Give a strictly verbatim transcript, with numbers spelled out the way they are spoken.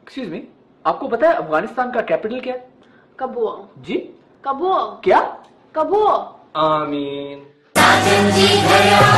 Excuse me, आपको पता है अफगानिस्तान का कैपिटल क्या है? कबूल। जी कबूल। क्या? कबूल। आमीन।